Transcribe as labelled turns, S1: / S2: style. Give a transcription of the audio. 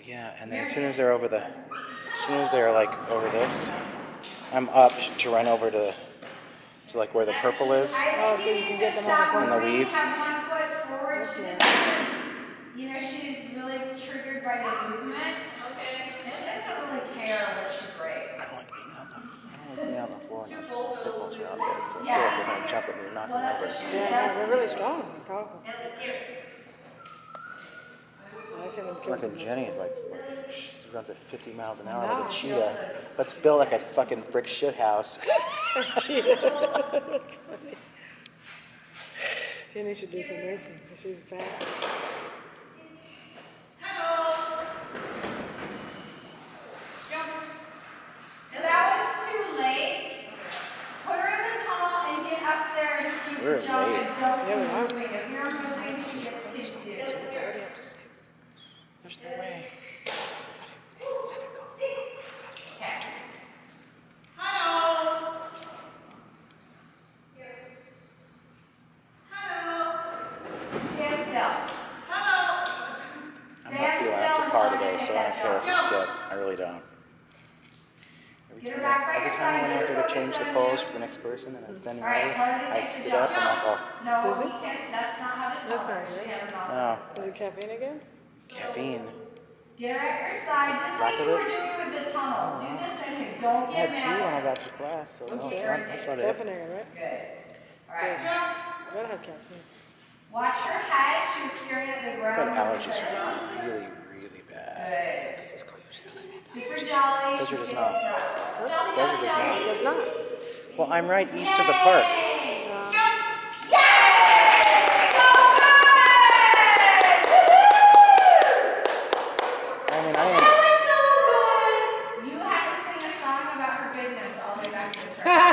S1: Yeah, and then as soon as they're like over this, I'm up to run over to like where the purple is.
S2: Oh, so you can get them on the corner.
S1: And the weave.
S3: Have 1 foot forward. She doesn't, she's really triggered by your movement. Okay. And she doesn't really care what she breaks.
S1: I don't like being on the floor and those pit bulls are out there because I feel like they're going to jump at me and knock me over.
S2: Yeah, they're really strong and powerful.
S1: Fucking Jenny is like she runs at 50 miles an hour like a cheetah. Let's build like a fucking brick shit house.
S2: Cheetah. Jenny should do some racing because she's fast.
S3: So that was too late. Put her in the tunnel and get up there and keep
S1: We're
S3: jumping.
S1: late.
S3: Don't keep moving. If you're moving, she gets confused.
S1: It's already after 6. There's no way. I'm not feeling up to par today, so I don't care if we skip. I really don't. Every time I went out there to change the pose for the next person and I was bending over, I stood up and I'm all...
S2: Does it?
S3: That's not how to tell her.
S1: No.
S2: Is it caffeine again?
S1: Caffeine.
S3: Get her at your side, just like you were doing with the tunnel. Do the same thing. Don't
S1: I
S3: get
S1: had 2 when I got to class, so that's not it.
S2: Caffeinated, right?
S3: Good. All right.
S2: I gotta have caffeine.
S3: Watch her head. She was staring at the ground.
S1: But allergies are really, really bad.
S3: Good. Super jelly.
S1: Desert does not.
S3: Jelly,
S1: Desert does not.
S2: It does not.
S1: Well, I'm right east of the park. I mean, I am.
S3: That was so good. You have to sing a song about her goodness all the way back to the track.